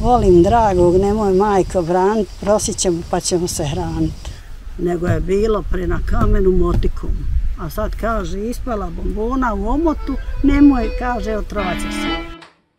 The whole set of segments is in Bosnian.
Volim dragog, nemoj majko branit, prosit ćemo pa ćemo se hraniti. Nego je bilo pre na kamenu motikom. A sad kaže, ispala bombona u omotu, nemoj, kaže, otrovat će se.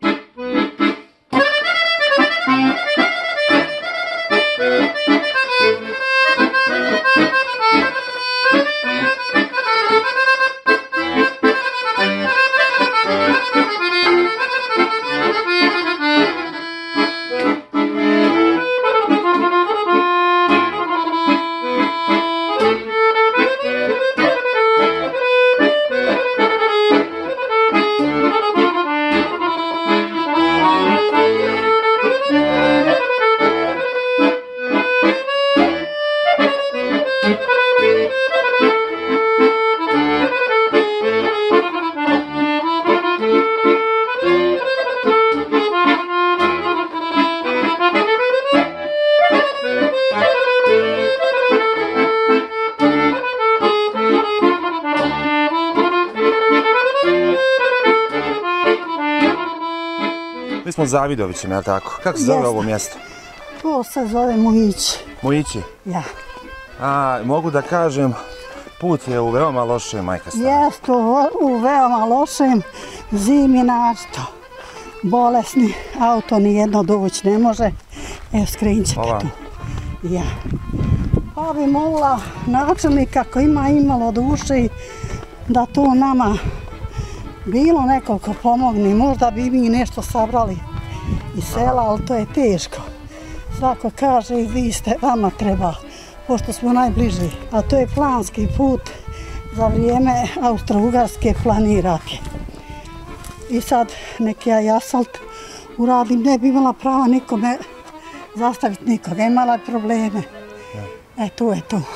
Mi smo Zavidovićima, je li tako? Kako se zove ovo mjesto? To se zove Mujići. Mujići? Ja. A, mogu da kažem, put je u veoma lošem, majka stara. Jeste, u veoma lošem, zimi našto. Bolesni, auto nijedno doći ne može. Evo, skrenut ćete tu. Ja. Pa bi molila načelnika ako ima imalo duše da to nama bilo nekoliko pomogni, možda bi mi nešto sabrali iz sela, ali to je teško. Svako kaže i vi ste, vama treba, pošto smo najbliži, a to je planski put za vrijeme Austro-Ugarske planirake. I sad neki ja asfalt uradim, ne bi imala prava nikome zastaviti nikoga, imala je probleme. E, tu je to.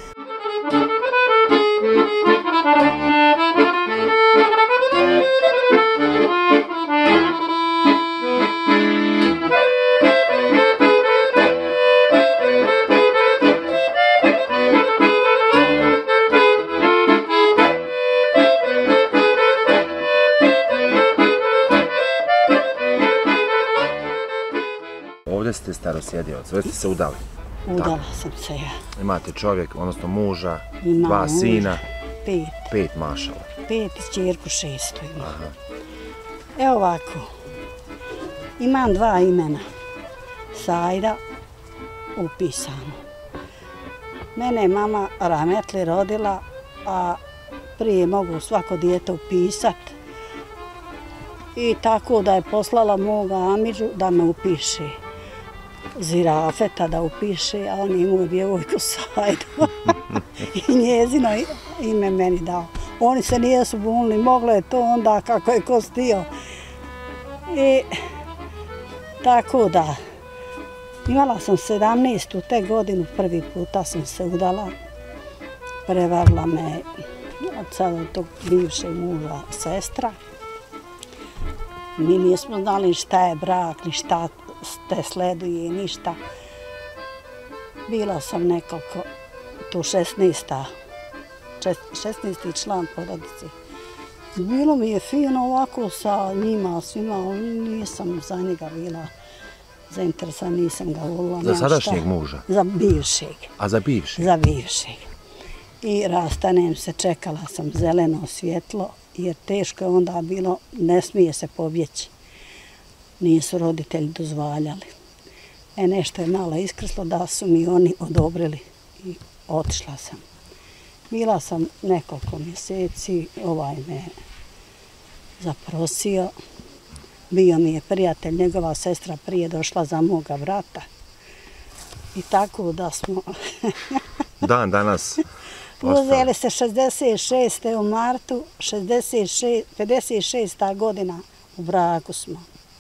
Ovdje ste starosjedioc, već ste se udali. Udala sam se ja. Imate čovjek, odnosno muža, Imam dva sina. 5. 5 mašala. 5 i ćerku 6 imam. Evo ovako, imam 2 imena. Sajda, upisano. Mene je mama rahmetli rodila, a prije mogu svako dijete upisat. I tako da je poslala moga Amidžu da me upiše. Zirafeta da upiše, a on je imao djevojku Sajdu. I njezino ime meni dao. Oni se nijesu bunili, moglo je to onda kako je ko stio. I tako da, imala sam 17 u te godinu, prvi puta sam se udala. Prevarila me od sada tog bivšeg muža sestra. Mi nismo znali šta je brak, ni šta te sleduje, ništa. Bila sam nekoliko, tu 16. član porodice. Bilo mi je fino ovako sa njima, svima, ali nisam za njega bila zainteresana, nisam ga volila. Za sadašnjeg muža? Za bivšeg. A za bivšeg? Za bivšeg. I rastanem se, čekala sam zeleno svjetlo, jer teško je onda bilo, ne smije se pobjeći. Nisu roditelji dozvaljali. Nešto je malo iskrslo da su mi oni odobrili i otišla sam. Bila sam nekoliko mjeseci, ovaj me zaprosio. Bio mi je prijatelj, njegova sestra prije došla za moga brata. I tako da smo... Dan danas... Uzeli se 66. u martu, 56. godina u braku smo.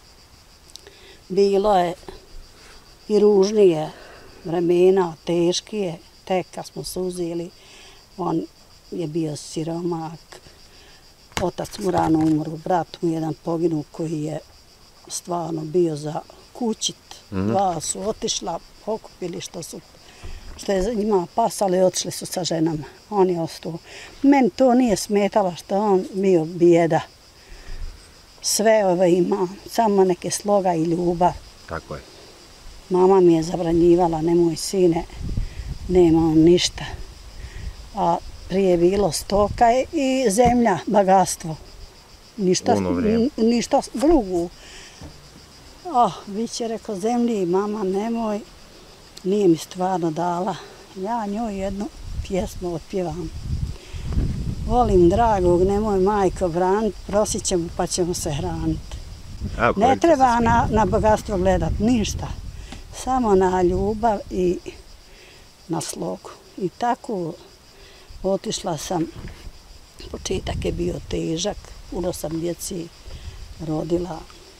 Bilo je i ružnije vremena, teškije, tek kad smo se uzeli, on je bio siromak. Otac mu rano umro, brat mu jedan poginuo koji je stvarno bio za kućit. Dva su otišla, pokupili što je za njima pasalo i otišli su sa ženama. On je ostao. Meni to nije smetalo što on bio bijeda. Sve ovo ima, samo neke sloga i ljubav. Tako je. Mama mi je zabranjivala, nemoj sine, nema on ništa. A prije je bilo stoka i zemlja, bogatstvo. Ništa drugo. Bit će rekao zemlji, mama nemoj, nije mi stvarno dala. Ja njoj jednu pjesmu otpjevam. Volim dragog, nemoj majko branit, prosit ćemo pa ćemo se hraniti. Ne treba na bogatstvo gledat, ništa. Samo na ljubav i na slogu. I tako otišla sam, početak je bio težak, puno sam djeci rodila.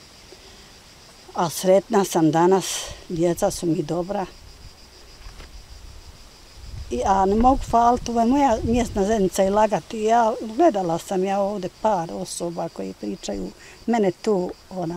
A sretna sam danas, djeca su mi dobra. A ne mogu faliti, ovo je moja mjesna zajednica i lagati. Gledala sam ovdje par osoba koji pričaju, mene tu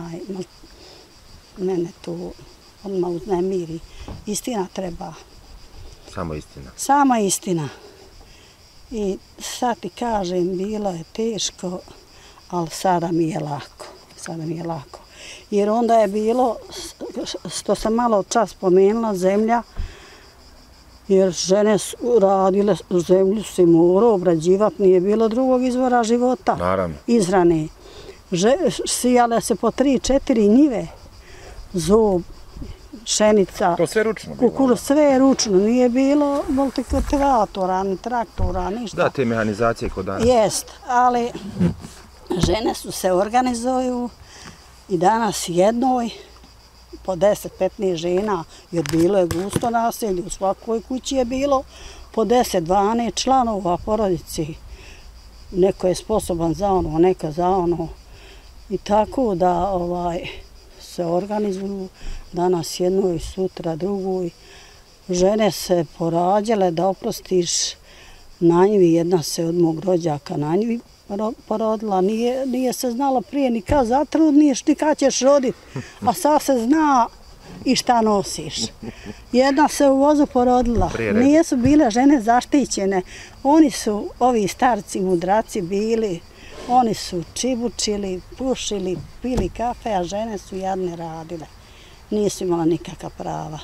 odmah uznemiri. Istina treba. Samo istina. Samo istina. I sad ti kažem, bilo je teško, ali sada mi je lako. Sada mi je lako. Jer onda je bilo, što sam malo čas spomenula, zemlja, jer žene su radile, zemlju se morao obrađivati, nije bilo drugog izvora života. Naravno. Izrane. Sijale se po 3-4 njive, zob, pšenica, to sve ručno bilo. Kukuruz, sve ručno, nije bilo multikultivatora, ni traktora, ništa. Da, te mehanizacije kod danas. Jest, ali žene su se organizuju i danas jednoj po 10-15 žena, jer bilo je gusto naselje, u svakoj kući je bilo po 10-12 članova porodici. Neko je sposoban za ono, neka za ono. I tako da se organizuju danas jednoj, sutra drugoj. Žene se porađale, da oprostiš, na njivi, jedna se od mog rođaka na njivi porodila. Nije se znalo prije ni kad zatrudniš, ni kad ćeš roditi, a sad se zna i šta nosiš. Jedna se u vozu porodila. Nisu bile žene zaštićene. Oni su, ovi starci mudraci bili, oni su čibučili, pušili, pili kafe, a žene su jadne radile. Nisu imala nikakva prava.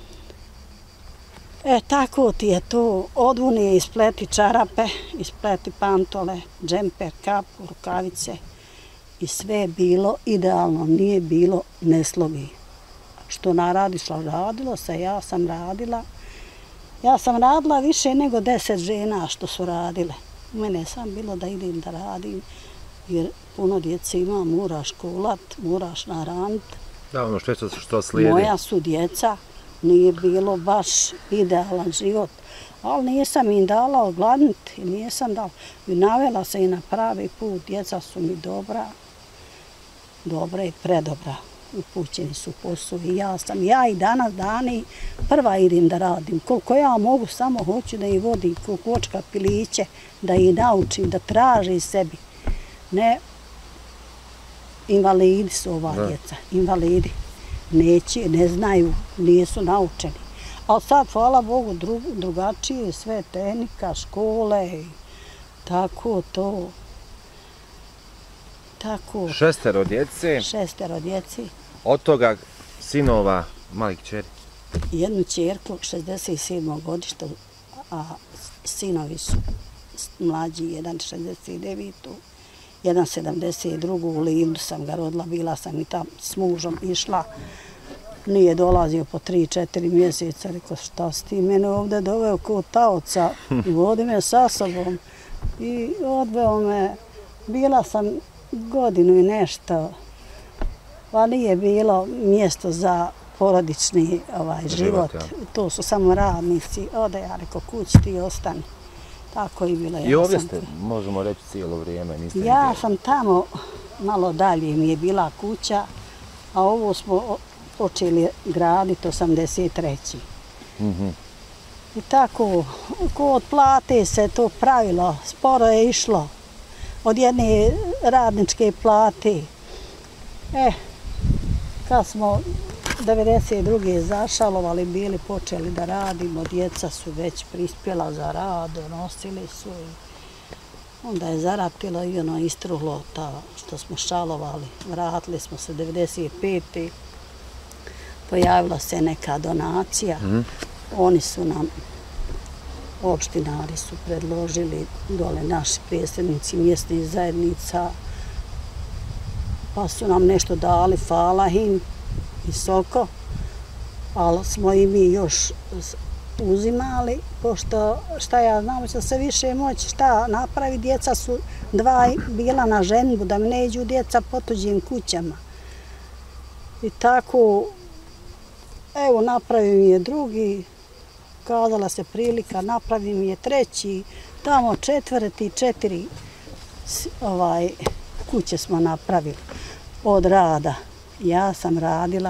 Tako ti je to. Odvuni ispleti čarape, ispleti pantole, džemper, kapu, rukavice. I sve je bilo idealno, nije bilo neslogi. Što naradiš, radilo se, ja sam radila. Ja sam radila više nego 10 žena što su radile. U mene je sam bilo da idem da radim, jer puno djece ima, moraš školat, moraš nahranit. Da, ono što slijedi. Moja su djeca, nije bilo baš idealan život, ali nisam im dala ogladniti, nisam dala. Navela se i na pravi put, djeca su mi dobra i predobra. Upućeni su posao i ja i danas dani prva idem da radim. Koliko ja mogu, samo hoću da ih vodim ko kočka piliće, da ih naučim, da traži sebi. Ne, invalidi su ova djeca, invalidi. Neće, ne znaju, nisu naučeni. Ali sad, hvala Bogu, drugačije, sve tehnika, škole, tako to. Tako. 6 djece. 6 djeci. Od toga sinova, malih kćeri. Jednu ćerku, 67. godišta, a sinovi su mlađi, jedan 69. Jedan 72. U Livnu sam ga rodila, bila sam i tam s mužom išla. Nije dolazio po 3-4 mjeseca, rekao šta si ti mene ovdje doveo kao taoca i vodi me sa sobom. I odveo me, bila sam godinu i nešto, pa nije bilo mjesto za porodični život. To su samo radnici, ode ja rekao kući ti ostani. Tako i bilo. I ovdje ste, možemo reći, cijelo vrijeme? Ja sam tamo, malo dalje mi je bila kuća, a ovo smo počeli graditi 83. I tako, kod plate se to pravilo, sporo je išlo. Od jedne radničke plate. Kad smo 92. zašalovali, bili počeli da radimo, djeca su već prispjela za rad, nosili su i onda je zaratilo i ono istruhlo što smo šalovali. Vratili smo se 95. pojavila se neka donacija. Oni su nam, opštinari su predložili, dole naši predsjednici mjesnih zajednica, pa su nam nešto dali, hvala im, visoko, ali smo i mi još uzimali, pošto šta ja znam, će se više moći šta napravi, djeca su dva bila na ženbu, da mi ne iđu djeca po tuđim kućama. I tako, evo, napravi mi je drugi, kazala se prilika, napravi mi je treći, tamo četvrti, 4 kuće smo napravili od rada. Ja sam radila,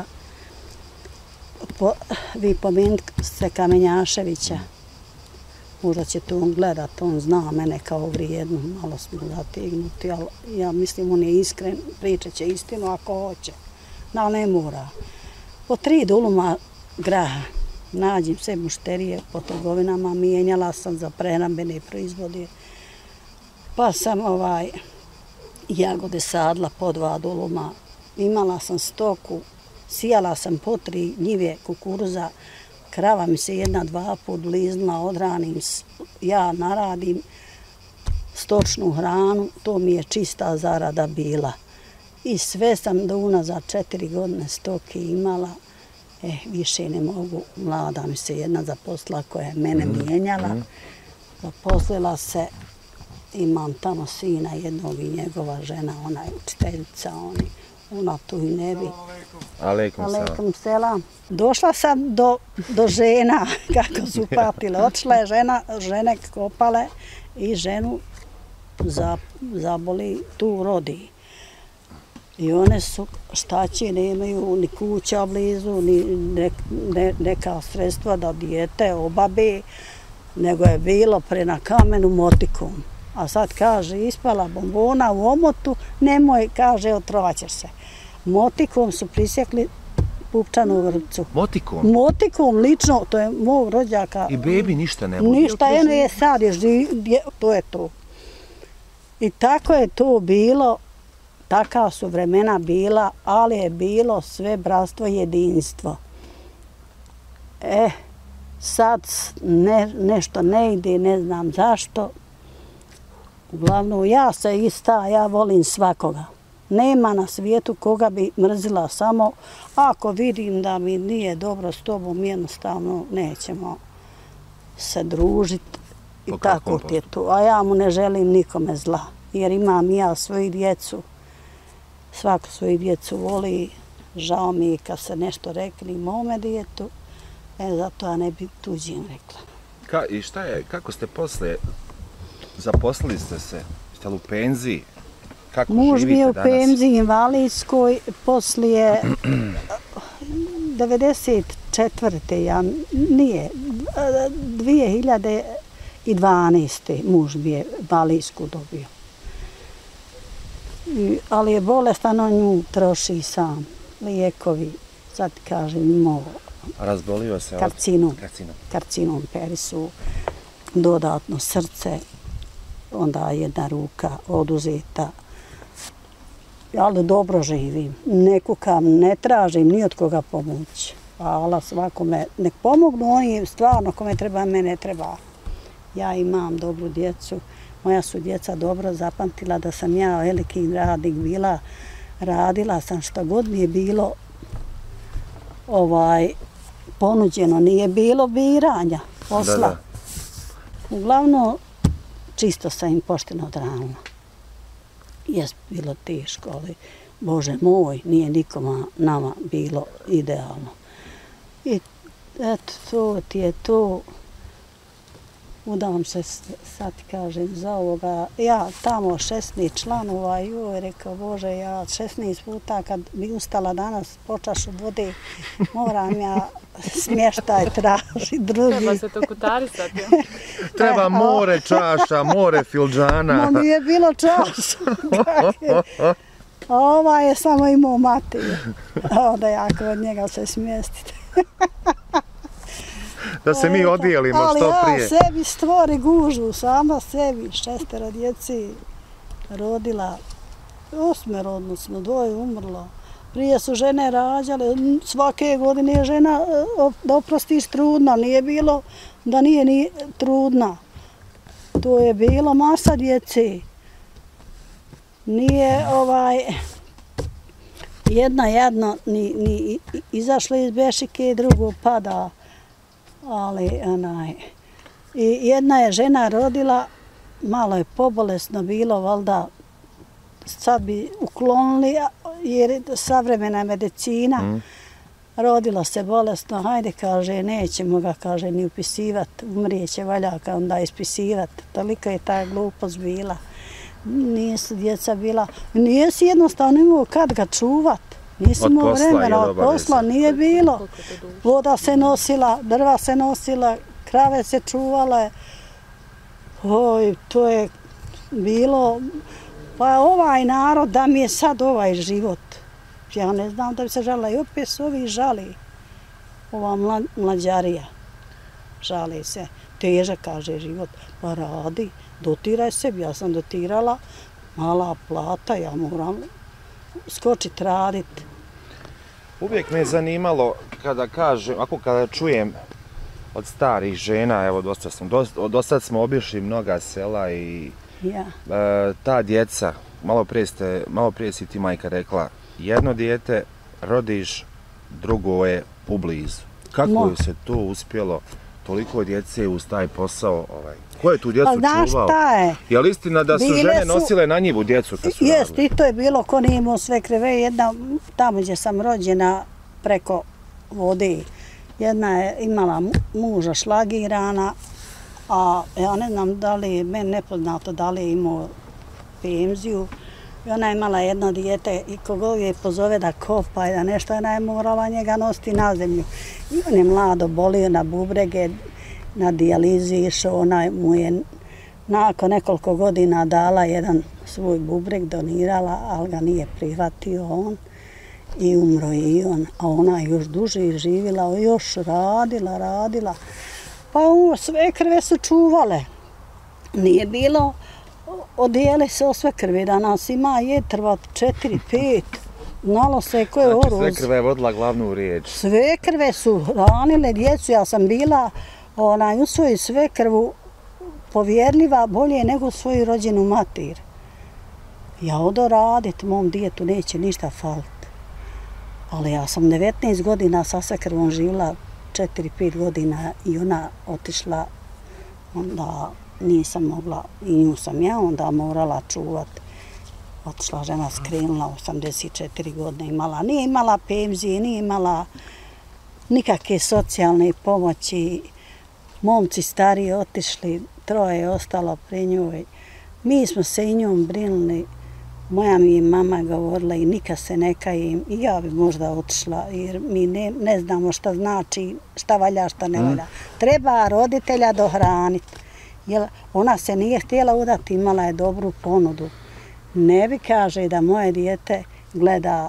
vi pomenite se Kamenjaševića, možda ćete on gledat, on zna mene kao vrijednu, malo smo zategnuti, ali ja mislim on je iskren, pričat će istinu ako hoće, ali ne mora. Po 3 duluma graha nađem sve mušterije po trgovinama, mijenjala sam za prehrambene proizvode, pa sam jagode sadla po 2 duluma, imala sam stoku, sijala sam po 3 njive kukuruza, krava mi se 1-2 put bliznula, odranim, ja naradim stočnu hranu, to mi je čista zarada bila. I sve sam do unazad 4 godine stoke imala, više ne mogu, mlada mi se jedna zaposlila koja je mene mijenjala, zaposlila se, imam tamo sina jednog i njegova žena, ona je učiteljica, ona tu i ne bi. Aleikum selam. Došla sam do žena, kako su patile. Otišla je žene kopale i ženu zaboli, tu rodi. I one su, šta će, nemaju ni kuća blizu, ni neka sredstva da dijete obabe, nego je bilo na kamenu motikom. A sad kaže, ispala bombona u omotu, nemoj, kaže, otrovaćeš se. Motikom su prisjekli pupčanu vrpcu. Motikom? Motikom, lično, to je mog rođaka. I bebi ništa ne bude? Ništa, eno je sad, to je to. I tako je to bilo, taka su vremena bila, ali je bilo sve bratstvo i jedinstvo. Sad nešto ne ide, ne znam zašto. Uglavnom, ja se ista, ja volim svakoga. Nema na svijetu koga bi mrzila, samo ako vidim da mi nije dobro s tobom, jednostavno nećemo se družiti i tako ti je to. A ja mu ne želim nikome zla, jer imam ja svoju djecu, svako svoju djecu voli, žao mi je kad se nešto rekli mome djetu, zato ja ne bi tuđim rekla. I šta je, kako ste poslije, zaposlili ste se, ste li u penziji? Muž mi je u penziji invalidskoj, poslije 94. Nije, 2012. muž mi je invalidsku dobio. Ali je bolestan, on nju troši sam, lijekovi, sad kažem, imao razbolio se karcinom perisu, dodatno srce, onda jedna ruka oduzeta. Ali dobro živim, ne kukam, ne tražim ni od koga pomoći. Hvala svakome, nek pomognu oni stvarno kome treba, mene treba. Ja imam dobru djecu, moja su djeca dobro zapamtila da sam ja veliki radnik bila, radila sam što god mi je bilo ponuđeno, nije bilo biranja posla. Uglavnom, čisto sam im pošteno odranila. Jes bilo teško, ali Bože moj, nije nikoma nama bilo idealno. I eto, to ti je to. Udam se, sad kažem, za ovoga. Ja tamo 16 članova, joj, rekao, Bože, ja 16 puta kad bi ustala danas po čašu vode, moram ja smještaj tražiti drugi. Treba se to kutarisati. Treba more čaša, more filđana. No, nije bilo čaša. Ova je samo imao Matiju. Da ja kod njega se smjestite. Da se mi odijelimo što prije. Ali ja sebi stvori gužu, sama sebi, 6 djeci rodila, 8 odnosno, 2 umrlo. Prije su žene rađale, svake godine je žena, da oprostiš, trudna. Nije bilo da nije ni trudna. To je bilo masa djece. Nije jedna jedno ni izašla iz bešike, drugo pada. Ali i jedna je žena rodila, malo je pobolesno bilo, valjda sad bi uklonili, jer savremena medicina, rodila se bolesno, hajde, kaže, nećemo ga, kaže, ni upisivati, umrijeće valjaka onda ispisivati. Toliko je ta glupost bila. Nisu djeca bila, nisi jednostavno imao kad ga čuvat. Nisi imao vremena, od posla nije bilo. Voda se nosila, drva se nosila, krave se čuvale. Oj, to je bilo, pa ovaj narod, da mi je sad ovaj život. Ja ne znam da bi se žalila i opet su ovi žali. Ova mlađarija žali se. Težak, kaže, život. Pa radi, dotiraj sebi. Ja sam dotirala, mala plata, ja moram skočiti raditi. Uvijek me je zanimalo kada čujem od starih žena, evo dosta smo obišli mnoga sela i ta djeca, malo prije si ti majka rekla, jedno dijete rodiš, drugo je ublizu. Kako je se to uspjelo, toliko djece uz taj posao? Ko je tu djecu čuvao? Pa znaš šta je? Je li istina da su žene nosile na njivu djecu kad su radile? Jest, i to je bilo ko nije imao sve kreve. Jedna, tamo gdje sam rođena preko vode, jedna je imala muža šlagirana, a ja ne znam da li, meni nepoznato da li je imao penziju. I ona je imala jedno dijete i kogod je pozove da kopa i da nešto, ona je morala njega nositi na zemlju. I on je mlado bolio na bubrege, na dijalizi išao, ona mu je nakon nekoliko godina dala jedan svoj bubreg, donirala, ali ga nije prihvatio on i umro je i on. A ona je još duže živjela, još radila. Pa sve krve su čuvale. Nije bilo, odijeli se o sve krve, danas ima jetrvat 4-5, znalo se ko je oroz. Sve krve je vodila glavnu riječ. Sve krve su ranile djecu, ja sam bila u svoju sve krvu povjerljiva bolje nego svoju rođenu mater. Ja odo radit, mom djetu neće ništa faliti. Ali ja sam 19 godina sa sve krvom živjela, 4-5 godina i ona otišla, onda nisam mogla, i nju sam ja onda morala čuvati. Otišla žena, skrenula, 84 godine imala. Nije imala penzije, nije imala nikakve socijalne pomoći. Momci stariji otišli, 3 je ostalo pri njoj. Mi smo se i njom brinuli. Moja mi je mama govorila i nikad se ne kajem. I ja bi možda otišla jer mi ne znamo šta znači, šta valja, šta ne valja. Treba roditelja dohraniti. Jer ona se nije htjela udati, imala je dobru ponudu. Ne bi, kaže, da moje dijete gleda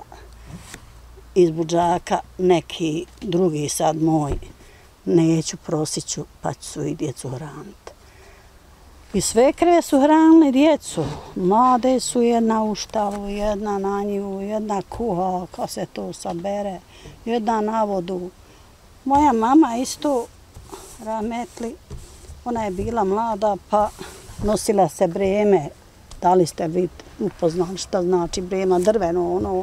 iz budžaka neki drugi sad moj. Neću, prosit ću, pa ću svoju djecu hraniti. I sve krve su hranili djecu. Mlade su, jedna u štalu, jedna na njivu, jedna kuha, kad se to sabere, jedna na vodu. Moja mama isto, rahmetli, ona je bila mlada, pa nosila se breme. Da li ste vi upoznali šta znači brema, drveno ono.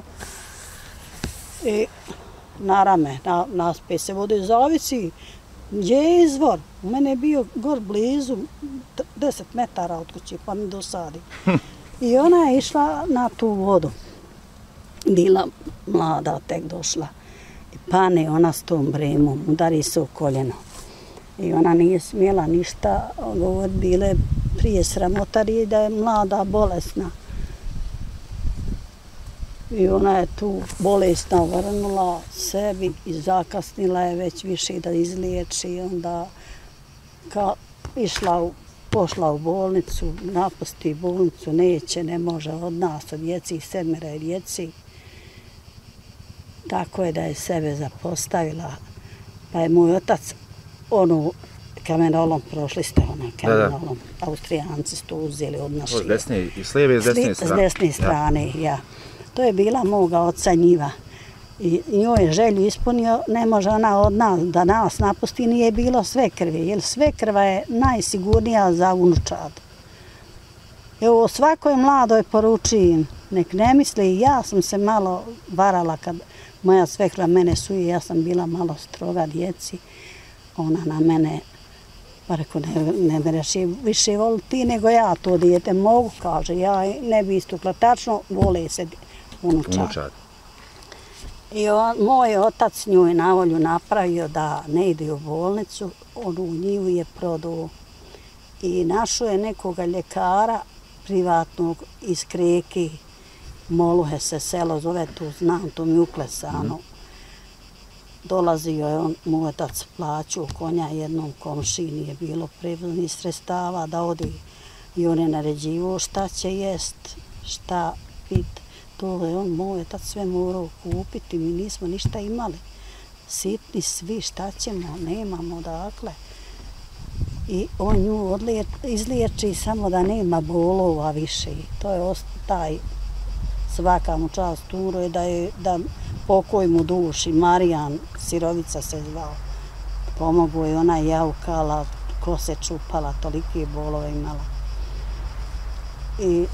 I na rame, naspe se vode, zavisi gdje je izvor. U mene je bio gor blizu, 10 metara od kuće, pa mi dosadi. I ona je išla na tu vodu. Bila mlada, tek došla. I pane ona s tom bremom, udari se u koljeno. I ona nije smjela ništa govoriti, bile prije sramotarije da je mlada, bolesna. I ona je tu bolesna vrnula sebi i zakasnila je već više da izliječi. Onda pošla u bolnicu, napusti bolnicu, neće, ne može od nas, od djeci, 7 djeci. Tako je da je sebe zapostavila. Pa je moj otac kamenolom, prošli ste kamenolom, Austrijanci su to uzeli od naših. S lijeve i s desne strane? S desne strane, ja. To je bila moga oca njiva. I njoj je želju ispunio, ne može ona od nas da nas napusti, nije bilo svekrve, jer svekrva je najsigurnija za unučad. Evo, svakoj mladoj poručujem, nek ne misli, ja sam se malo varala kad moja svekrva mene suje, ja sam bila malo stroga djeci, ona na mene, pa rekao, ne mereš je više voliti nego ja to dijete mogu, kaže, ja ne bi istukla, tačno vole se unučad. I moj otac njoj na volju napravio da ne ide u bolnicu, onu njivu je prodao i našao je nekoga ljekara privatnog iz Kreke, Moluhe se selo zove, tu znam, to mi uklesano. Dolazio je on, moj otac plaćao konja jednom komšiji, nije bilo prevoznih sredstava da odi i on je naređivao šta će jest, šta pit. To je on, moj otac, sve morao kupiti, mi nismo ništa imali. Sitni svi, šta ćemo, nemamo odakle. I on nju izliječi samo da nema bolova više. To je taj svaka mu čast umro je da pokoj mu duši. Marijan Sirovica se zvao. Pomogu je, ona jaukala, kose čupala, tolike bolove imala. I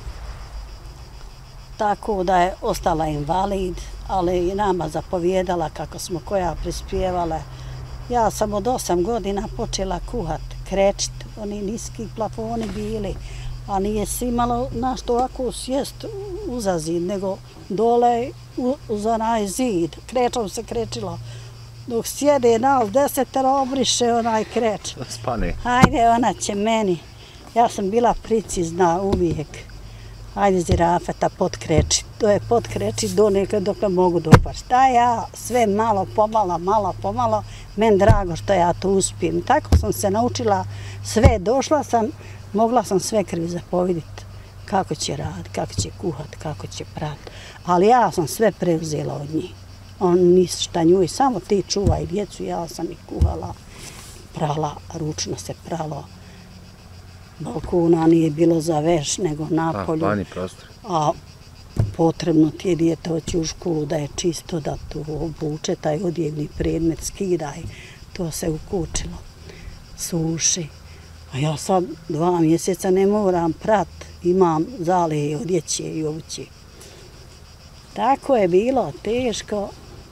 tako da je ostala invalid, ali i nama zapovjedala kako smo koja prispjevale. Ja sam od 8 godina počela kuhat, krečit, oni niski plafoni bili, a nije se imalo našto ovako sjest uza zid, nego dole uz onaj zid. Krečom se krečilo. Dok sjede nas 10 obriše onaj kreč. Spane. Hajde, ona će meni. Ja sam bila precizna uvijek. Hajde zirafeta, potkreči. To je potkreči do nekad dok ne mogu dopar. Šta ja sve malo pomalo, meni drago što ja to uspijem. Tako sam se naučila sve. Došla sam, mogla sam sve krvi zapoviditi. Kako će raditi, kako će kuhati, kako će prati. Ali ja sam sve preuzela od njih. On ništa njoj, samo ti čuvaj djecu, ja sam i kuhala, prala, ručno se pralo. Balkona nije bilo za veš, nego napolju. Vani prostor. A potrebno ti je dijete hoći u školu da je čisto, da to obuče, taj odjevni predmet skidaj. To se ukučilo, suši. A ja sad 2 mjeseca ne moram prat, imam zaleje odjeće i obuće. Tako je bilo teško.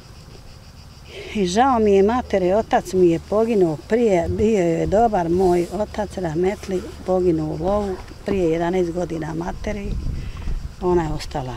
I žao mi je matere, otac mi je poginuo prije, bio je dobar moj otac Rahmetli, poginuo u lovu prije 11 godina materi. Ona je ostala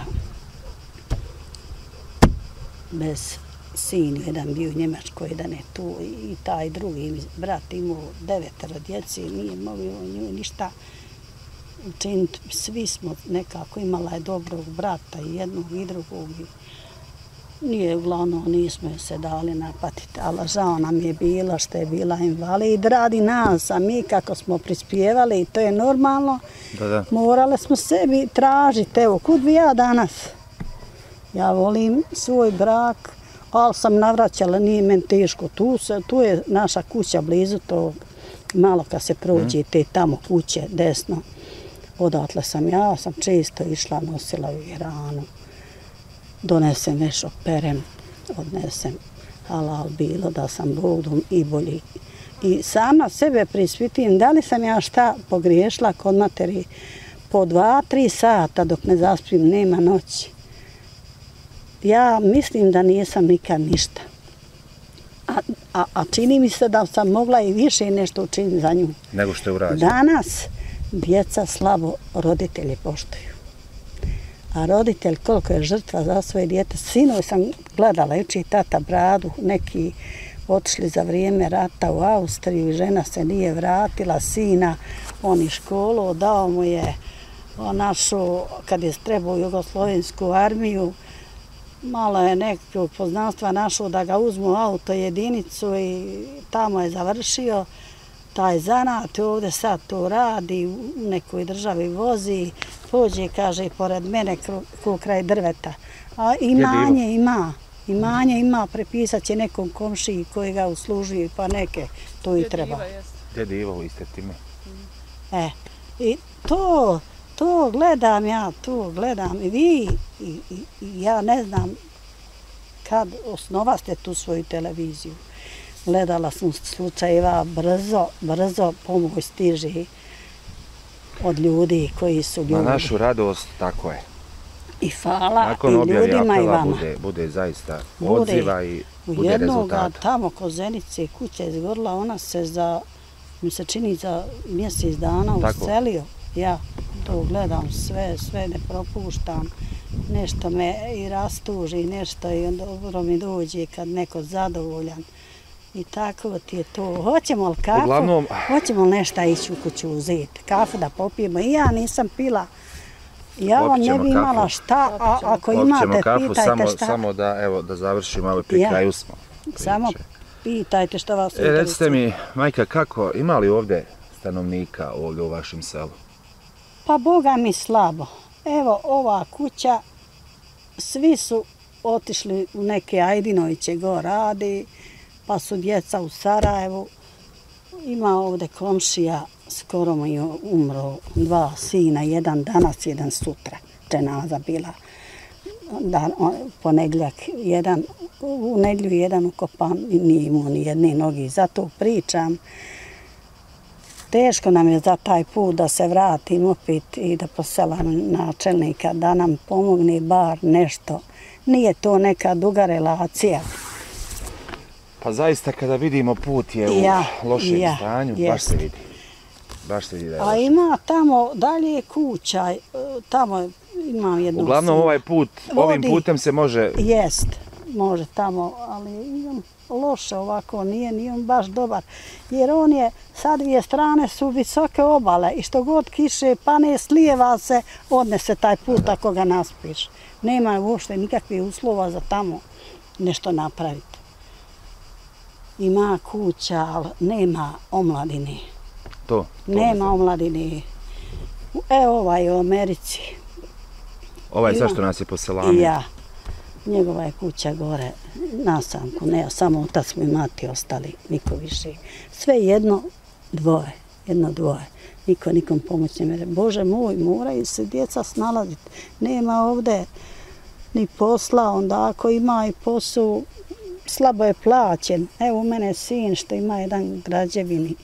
bez sin, jedan bio u Njemačkoj, jedan je tu i taj drugi brat imao 9 djece, nije mogao nju ništa učiniti. Svi smo nekako, imala je dobrog brata i jednog i drugog. Nije, uglavnom nismo se dali napatiti, ali žao nam je bilo što je bila invalid. Radi nas, a mi kako smo prispjevali i to je normalno, morale smo sebi tražiti. Evo, kud bi ja danas? Ja volim svoj brak, ali sam navraćala, nije meni teško. Tu je naša kuća blizu, to malo kad se prođe te tamo kuće desno. Odatle sam ja sam često išla, nosila u hranu. Donesem veš, operem, odnesem halal bilo da sam Bogom i bolji. I sama sebe prispitim da li sam ja šta pogriješila kod materi po 2-3 sata dok ne zaspim, nema noći. Ja mislim da nisam nikad ništa. A čini mi se da sam mogla i više nešto učiniti za nju. Nego što je urađeno. Danas djeca slabo roditelje poštuju. A roditelj koliko je žrtva za svoje dijete. Sinoj sam gledala, jučer tata bradu, neki otišli za vrijeme rata u Austriju, žena se nije vratila, sina, on iz školu, dao mu je našu, kad je trebao Jugoslovensku armiju, malo je nekog poznanstva našao da ga uzmu u auto jedinicu i tamo je završio taj zanat, ovdje sad to radi, u nekoj državi vozi, pođe, kaže, pored mene kraj drveta. A imanje ima, prepisat će nekom komšiji koji ga uslužuje, pa neke, to i treba. Djede Ivo, vi ste time. I to gledam ja, i vi, ja ne znam kad osnovaste tu svoju televiziju. Gledala sam slučajeva, brzo pomoć stiže od ljudi koji su ljudi. Na našu radost, tako je. I hvala nakon i ljudima i vama. Bude zaista odziva i bude rezultata. Tamo kod Zenice kuća izgorila, ona se mi se čini za mjesec dana uselio. Ja to gledam sve ne propuštam. Nešto me i rastuži, nešto i dobro mi dođe kad neko zadovoljan. I tako ti je to. Hoćemo li kafu? Uglavnom... Hoćemo li nešto ići u kuću uzeti? Kafu da popijemo. I ja nisam pila. Ja vam ne bi imala šta, a ako imate, pitajte šta. Samo da završimo, ali pri kraju smo. Samo pitajte što vas interesuje. Recite mi, majka, kako, ima li ovdje stanovnika ovdje u vašem selu? Pa Boga mi slabo. Evo ova kuća, svi su otišli u neke Ajdinoviće go radi, pa su djeca u Sarajevu. Ima ovdje komšija, skoro mu je umro 2 sina, jedan danas, jedan sutra. Dženaza bila ponedjeljak, u nedjelju jedan ukopan, nije imao ni jedne noge. Zato pričam, teško nam je za taj put da se vratim opet i da poselam načelnika, da nam pomogne bar nešto. Nije to neka duga relacija. Pa zaista kada vidimo put je u lošem stanju, baš se vidi. Baš se vidi da je loše. A ima tamo dalje kuća, tamo imam jednu... Uglavnom ovaj put, ovim putem se može... Jest, može tamo, ali imam loše ovako, nije on baš dobar. Jer on je, sa dvije strane su visoke obale i što god kiše pane, slijeva se, odnese taj put ako ga naspiš. Nema uopšte nikakvih uslova za tamo nešto napraviti. Ima kuća, ali nema omladine. Nema omladine. Evo ovaj u Americi. Ovaj sad što nas je poselamio? Ja. Njegova je kuća gore na samku. Ne, samo otac mu i mati ostali, niko više. Sve jedno dvoje. Niko nikom pomoć ne mere. Bože moj, moraju se djeca snalaziti. Nema ovdje ni posla, onda ako ima i posao, slabo je plaćen. Evo u mene sin što ima jedan građevini,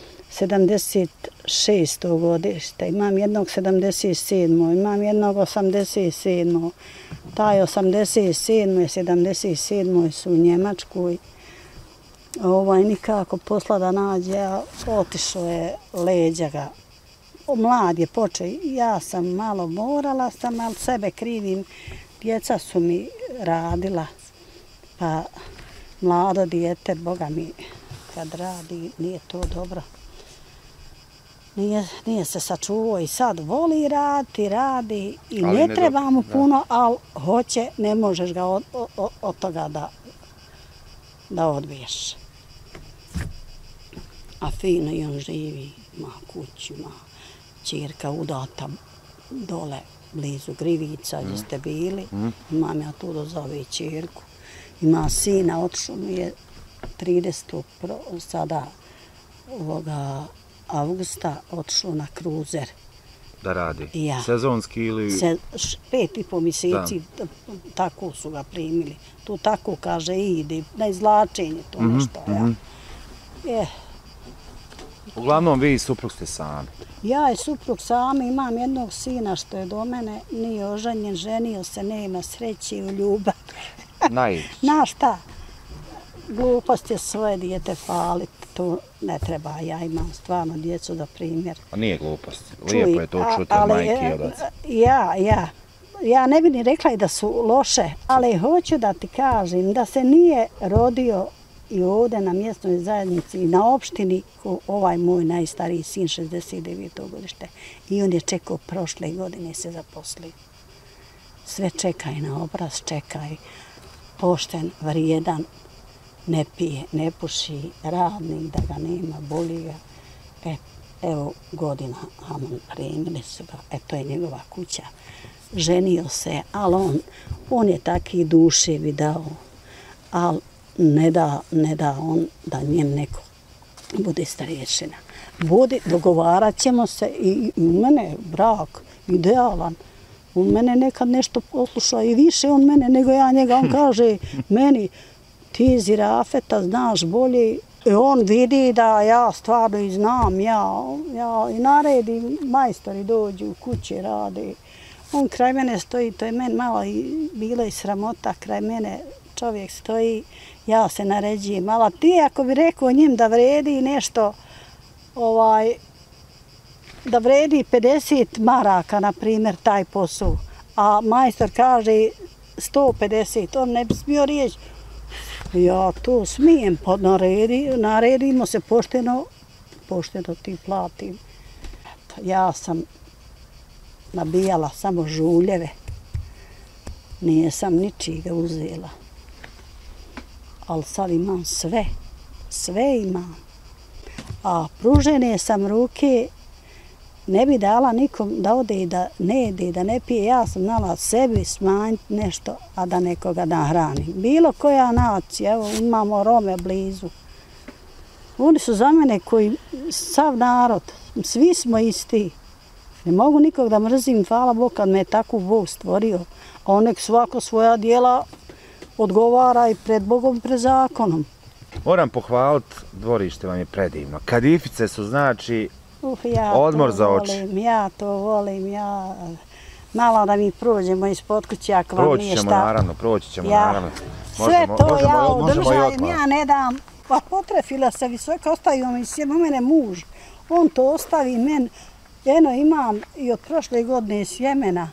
76. godište, imam jednog 77. Imam jednog 87. Taj 87. i 77. su u Njemačkoj. Nikako posla da nađe, a otišao je leđa ga. Mlad je počeo, ja sam malo morala sam, ali sebe krivim. Djeca su mi radila, pa mlado dijete, Boga mi, kad radi, nije to dobro. Nije se sačuvao i sad voli radi i ne treba mu puno, ali hoće, ne možeš ga od toga da odbiješ. A fino i on živi, ima kuću, ima ćerka udata dole blizu Grivica gdje ste bili. Imam ja tu da zove ćerku. Ima sina, otišao mi je 30. sada ovoga avgusta otišao na kruzer. Da radi? Sezonski ili... 5,5 mjeseci, tako su ga primili. Tu tako kaže ide, na izvlačenje to nešto. Uglavnom vi i suprug ste sami? Ja i suprug sami, imam jednog sina što je do mene, nije oženjen, ženio se, nema sreće u ljubav. Naići. Znaš šta? Glupost je svoje dijete faliti, to ne treba, ja imam stvarno djecu da primjer. A nije glupost, lijepo je to čuti od majke i od oca. Ja ne bi ni rekla i da su loše, ali hoću da ti kažem da se nije rodio i ovdje na mjesnoj zajednici i na opštini ovaj moj najstariji sin 69. godište i on je čekao prošle godine se zaposlio. Sve čekaj na obraz, čekaj, pošten, vrijedan, ne pije, ne puši, radnik da ga nema, boli ga. Evo godina, primili su ga, to je njegova kuća. Ženio se, ali on je taki duševi dao, ali ne da on da njem neko bude starješina. Dogovarat ćemo se i u mene brak idealan. On mene nekad nešto posluša i više on mene nego ja njega. On kaže meni, ti zirafeta znaš bolje. I on vidi da ja stvarno i znam, ja i naredi, majstori dođu u kuće, rade. On kraj mene stoji, to je meni malo i bila i sramota, kraj mene čovjek stoji, ja se naređujem. Ali ti ako bi rekao njim da vredi nešto, da vredi 50 maraka, na primjer, taj posao, a majstor kaže 150, on ne bi smio riječi, ja to smijem, naredimo se pošteno ti platim. Ja sam nabijala samo žuljeve, nisam ničiga uzela. Ali sad imam sve imam. A pružene sam ruke, ne bi dala nikom da ode i da ne jede, da ne pije. Ja sam znala sebi smanjiti nešto, a da nekoga nahranim. Bilo koja nacija, evo imamo Rome blizu. Oni su za mene koji, sav narod, svi smo isti. Ne mogu nikog da mrzim, hvala Bog, kad me je tako Bog stvorio. A on nek svako svoja dijela odgovara i pred Bogom i pred zakonom. Moram pohvaliti, dvorište vam je predivno. Kadifice su znači odmor za oči. Ja to volim, malo da mi prođemo ispod kuće ako vam nije šta. Proći ćemo naravno. Sve to ja održajem, ja ne dam. Pa potrefila se visoka, ostavio mi sjeme, mene muž. On to ostavi meni. Eno imam i od prošle godine sjemena.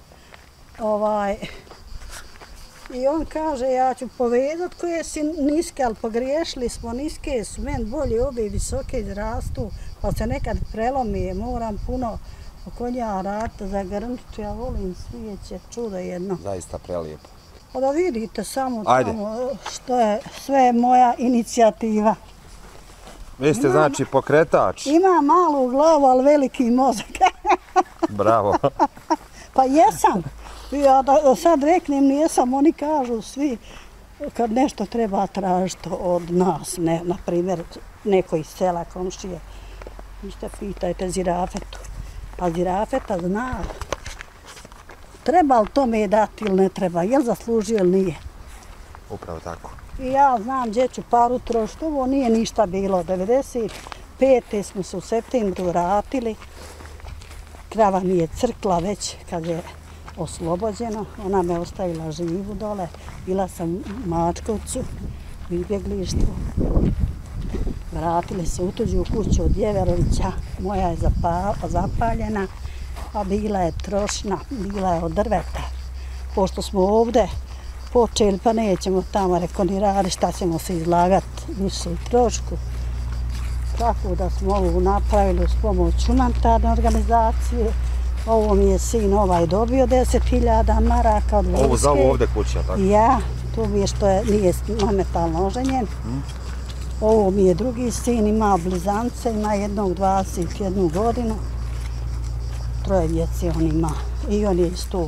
I on kaže, ja ću povedat koje si niske, ali pogriješili smo, niske su meni bolje, obe visoke izrastu, pa se nekad prelomi, moram puno oko nja raditi, zagrnuti, ja volim svijeće, čudo jedno. Zaista prelijepo. Pa da vidite samo tamo što je sve moja inicijativa. Vi ste znači pokretač. Ima malu glavu, ali veliki mozak. Bravo. Pa jesam. Ja da sad reknem nijesam, oni kažu svi kad nešto treba tražiti od nas, na primjer neko iz sela, komšije, ište pitajte zirafetu. A zirafeta zna treba li tome dati ili ne treba, je li zaslužio ili nije. Upravo tako. I ja znam gdje ću paru trošiti, ovo nije ništa bilo. 95. smo se u septembru vratili, krava mi je crkla već kad je oslobođeno, ona me ostavila živu dole, bila sam u Mačkovcu, u izbjeglištvu. Vratili se u tuđu kuću od Jeverovića, moja je zapaljena, a bila je trošna, bila je od drveta. Pošto smo ovdje počeli, pa nećemo tamo, reko ni radi, šta ćemo se izlagati više u trošku. Tako da smo ovo napravili uz pomoć humanitarne organizacije. Ovo mi je sin dobio 10.000 maraka od vojske. Ovo za ovo ovdje kuća, tako? Ja, to mi je što nije momentalno oženjen. Ovo mi je drugi sin, ima blizance, ima jednog 21 godinu. 3 djece on ima i on je isto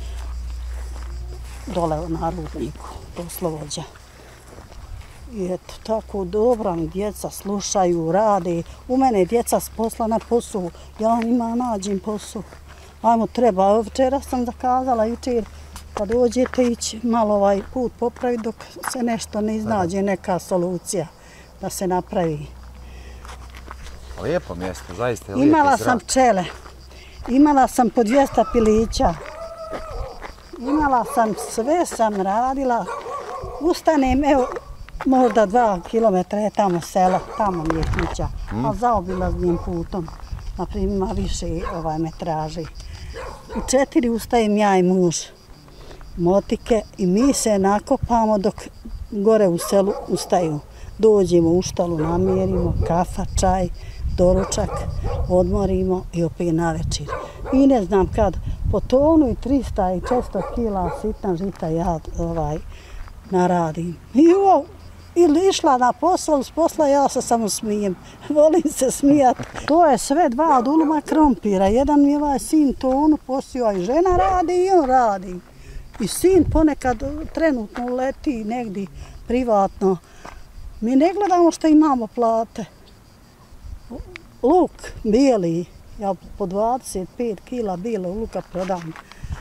dole na Rudniku, poslovođa. I eto, tako dobro mi djeca slušaju, rade. U mene djeca s posla na poslu, ja njima nađem posao. Ajmo, treba, včera sam zakazala, jučer pa dođete ići malo put popraviti dok se nešto ne iznađe, neka solucija da se napravi. Lijepo mjesto, zaista je lijepo. Imala sam pčele, imala sam po 200 pilića, imala sam, sve sam radila, ustanem, evo, možda 2 kilometra je tamo selo, tamo mi je kuća, a zaobilaznim putom, naprimjer ima više metraži. U 4 ustajem ja i muž, motike i mi se nakopamo dok gore u selu ustaju. Dođemo u štalu, namjerimo, kafa, čaj, doručak, odmorimo i opet navečer. I ne znam kad, po tonu i 300 i 400 kila sitna žita ja naradim. Ili išla na posao, s posla ja se samo smijem. Volim se smijati. To je sve 2 duluma krompira. Jedan mi je sin tonu posio, a i žena radi i on radi. I sin ponekad trenutno leti negdje privatno. Mi ne gledamo što imamo plate. Luk bijeli, ja po 25 kila bijelog luka prodam.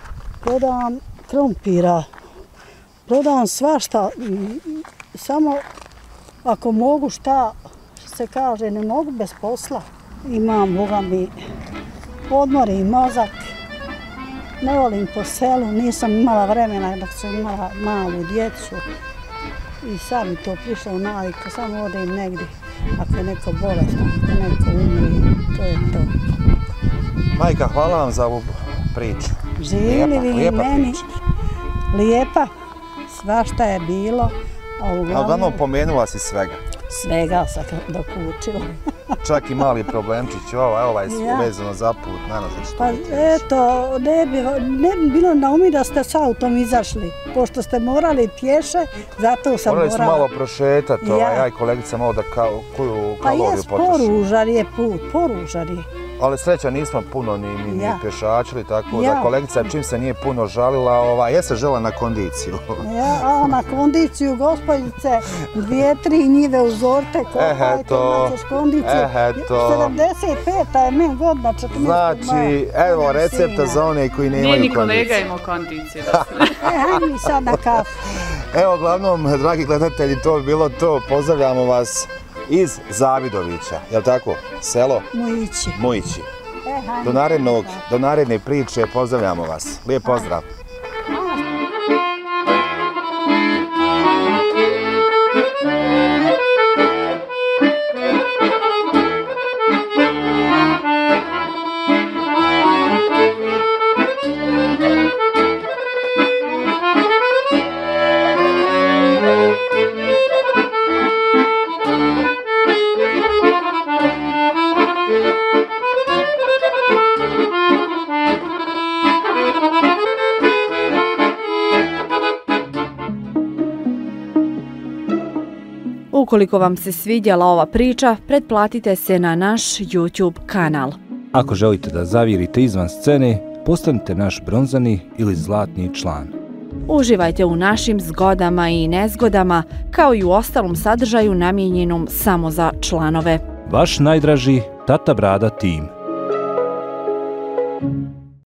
Prodam krompira, prodam svašta, samo ako mogu šta se kaže, ne mogu bez posla. Imam, Boga mi, odmor i mozak, ne volim po selu, nisam imala vremena dok sam imala malu djecu i sad mi to prišlo u naviku, samo odem negdje, ako je neko bolestan, ako neko umri, to je to. Majka, hvala vam za ovu priču. Živjeli vi meni, lijepa, svašta je bilo. A uglavnom pomenula si svega. Svega sam dokučila. Čak i mali problemčić, ovaj vezano za put, Pa eto, ne bi bilo na umi da ste s autom izašli, pošto ste morali pješe, zato sam morala. Morali smo malo prošetati, ja i kolegica malo da koju kaloriju potrošimo. Pa poružar je put, poružar je. Ali sreća nismo puno ni pješačili, tako da kolegica čim se nije puno žalila, jeste žela na kondiciju. A na kondiciju, gospodice, 2-3 njive u zorte, kopajte, imaćeš kondiciju. 75 je men godina, 14. maja. Znači, evo recepta za one koji nemaju kondiciju. Nije ni kolega imao kondiciju. Hajde mi sad na kafu. Evo, uglavnom, dragi gledatelji, to bi bilo to. Pozdravljamo vas iz Zavidovića, je li tako? Selo? Mujići. Mujići. Do naredne priče pozdravljamo vas. Lijep pozdrav. Ukoliko vam se svidjela ova priča, pretplatite se na naš YouTube kanal. Ako želite da zavirite izvan scene, postanite naš bronzani ili zlatni član. Uživajte u našim zgodama i nezgodama, kao i u ostalom sadržaju namijenjenom samo za članove. Vaš najdraži Tata Brada tim.